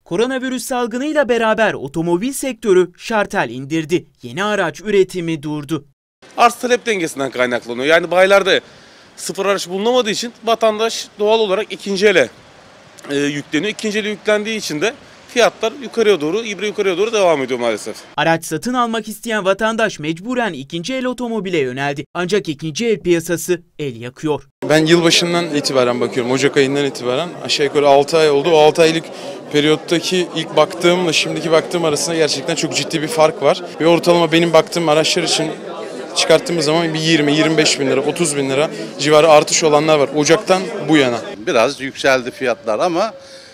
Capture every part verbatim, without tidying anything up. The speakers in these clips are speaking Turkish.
Koronavirüs salgınıyla beraber otomobil sektörü şartel indirdi. Yeni araç üretimi durdu. Arz talep dengesinden kaynaklanıyor. Yani bayilerde sıfır araç bulunamadığı için vatandaş doğal olarak ikinci ele e, yükleniyor. İkinci ele yüklendiği için de fiyatlar yukarıya doğru, ibre yukarıya doğru devam ediyor maalesef. Araç satın almak isteyen vatandaş mecburen ikinci el otomobile yöneldi. Ancak ikinci el piyasası el yakıyor. Ben yılbaşından itibaren bakıyorum. Ocak ayından itibaren aşağı yukarı altı ay oldu. O altı aylık periyottaki ilk baktığımla şimdiki baktığım arasında gerçekten çok ciddi bir fark var. Ve ortalama benim baktığım araçlar için çıkarttığımız zaman bir yirmi yirmi beş bin lira, otuz bin lira civarı artış olanlar var Ocak'tan bu yana. Biraz yükseldi fiyatlar ama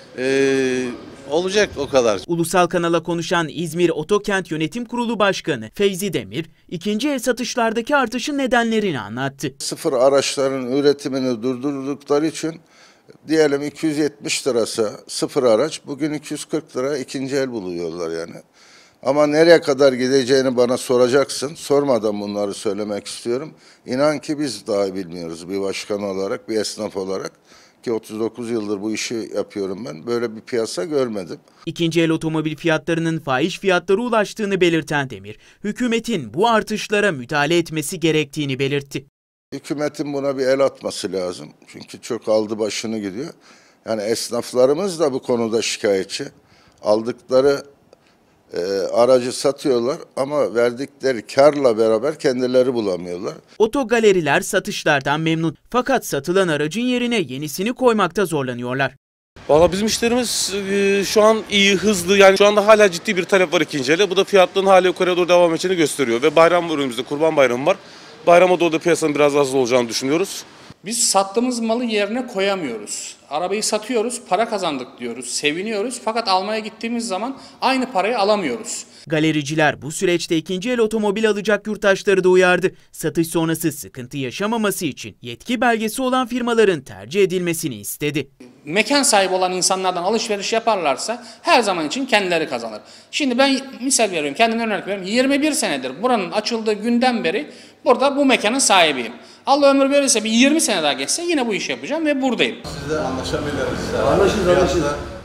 e, olacak o kadar. Ulusal kanala konuşan İzmir Otokent Yönetim Kurulu Başkanı Feyzi Demir, ikinci el satışlardaki artışın nedenlerini anlattı. Sıfır araçların üretimini durdurdukları için diyelim iki yüz yetmiş lirası sıfır araç, bugün iki yüz kırk lira ikinci el buluyorlar yani. Ama nereye kadar gideceğini bana soracaksın. Sormadan bunları söylemek istiyorum. İnan ki biz daha bilmiyoruz bir başkan olarak, bir esnaf olarak. Ki otuz dokuz yıldır bu işi yapıyorum ben. Böyle bir piyasa görmedim. İkinci el otomobil fiyatlarının fahiş fiyatlara ulaştığını belirten Demir, hükümetin bu artışlara müdahale etmesi gerektiğini belirtti. Hükümetin buna bir el atması lazım. Çünkü çok aldı başını gidiyor. Yani esnaflarımız da bu konuda şikayetçi. Aldıkları e, aracı satıyorlar ama verdikleri karla beraber kendileri bulamıyorlar. Otogaleriler satışlardan memnun. Fakat satılan aracın yerine yenisini koymakta zorlanıyorlar. Valla bizim işlerimiz e, şu an iyi, hızlı. Yani şu anda hala ciddi bir talep var ikinci ele. Bu da fiyatların hala yukarıya doğru devam edeceğini gösteriyor. Ve bayram var önümüzde, Kurban Bayramı var. Bayrama doğru da piyasanın biraz az olacağını düşünüyoruz. Biz sattığımız malı yerine koyamıyoruz. Arabayı satıyoruz, para kazandık diyoruz, seviniyoruz. Fakat almaya gittiğimiz zaman aynı parayı alamıyoruz. Galericiler bu süreçte ikinci el otomobil alacak yurttaşları da uyardı. Satış sonrası sıkıntı yaşamaması için yetki belgesi olan firmaların tercih edilmesini istedi. Mekan sahibi olan insanlardan alışveriş yaparlarsa her zaman için kendileri kazanır. Şimdi ben misal veriyorum, kendimden örnek veriyorum. yirmi bir senedir buranın açıldığı günden beri burada bu mekanın sahibiyim. Allah ömür verirse bir yirmi sene daha geçse yine bu işi yapacağım ve buradayım. Sizle anlaşabiliriz. Anlaşılır, anlaşılır.